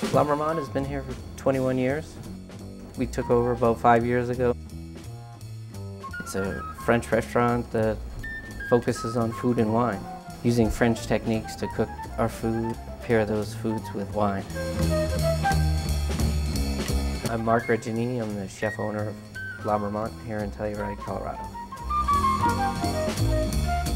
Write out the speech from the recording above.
La Marmotte has been here for 21 years. We took over about 5 years ago. It's a French restaurant that focuses on food and wine, using French techniques to cook our food, pair those foods with wine. I'm Mark Reggiani. I'm the chef owner of La Marmotte here in Telluride, Colorado.